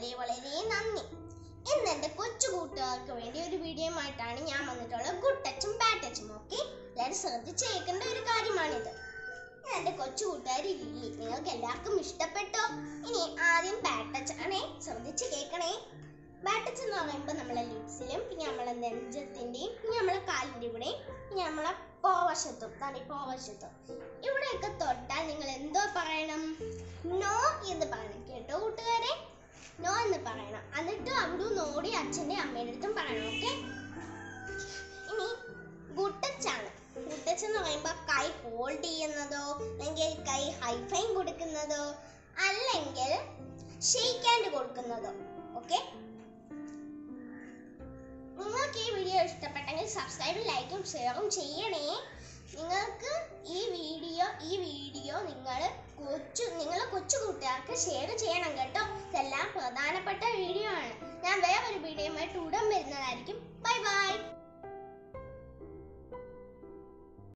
വളരെ വളരെ നന്ദി. ഇന്ന് എൻ്റെ കൊച്ചു കൂട്ടുകാർക്ക് വേണ്ടി ഒരു വീഡിയോയുമായിട്ടാണ് ഞാൻ വന്നിട്ടുള്ളത്. ഗുഡ് ടച്ചും ബാഡ് ടച്ചും. ഓക്കെ, എല്ലാവരും ശ്രദ്ധിച്ച് കേൾക്കേണ്ട ഒരു കാര്യമാണിത്. എൻ്റെ കൊച്ചു കൂട്ടുകാർ ലില്ലി, നിങ്ങൾക്ക് എല്ലാവർക്കും ഇഷ്ടപ്പെട്ടോ? ഇനി ആദ്യം ബാഡ് ടച്ച് ആണേ, ശ്രദ്ധിച്ച് കേൾക്കണേ. ബാഡ് ടച്ച് എന്ന് പറയുമ്പോൾ നമ്മളെ ലിപ്സിലും, പിന്നെ നമ്മളെ നെഞ്ചത്തിൻ്റെയും, പിന്നെ നമ്മളെ കാലിൻ്റെ ഇവിടെയും, പിന്നെ നമ്മളെ പോവശത്തും, പോവശത്തും ഇവിടെയൊക്കെ തൊട്ടാൽ നിങ്ങൾ എന്തോ പറയണം? നോ എന്ന് പറയണം കേട്ടോ കൂട്ടുകാരെ, നോ എന്ന് പറയണം. എന്നിട്ട് അവിടെ നോടി അച്ഛൻ്റെ അമ്മയുടെ അടുത്തും പറയണം. ഓക്കെ, ഇനി ഗുഡ് ടച്ച് ആണ്. ഗുഡ് ടച്ച് എന്ന് പറയുമ്പോൾ കൈ ഹോൾഡ് ചെയ്യുന്നതോ, അല്ലെങ്കിൽ കൈ ഹൈഫൈൻ കൊടുക്കുന്നതോ, അല്ലെങ്കിൽ ഷെയ്ക്ക് ഹാൻഡ് കൊടുക്കുന്നതോ. ഓക്കെ, നിങ്ങൾക്ക് ഈ വീഡിയോ ഇഷ്ടപ്പെട്ടെങ്കിൽ സബ്സ്ക്രൈബും ലൈക്കും ഷെയറും ചെയ്യണേ. നിങ്ങൾക്ക് ഈ വീഡിയോ നിങ്ങളെ കൊച്ചു കൂട്ടുകാർക്ക് ഷെയർ ചെയ്യണം കേട്ടോ. ഇതെല്ലാം പ്രധാനപ്പെട്ട വീഡിയോ ആണ്. ഞാൻ വേറൊരു വീഡിയോയുമായിട്ട് ഉടൻ വരുന്നതായിരിക്കും. Bye by.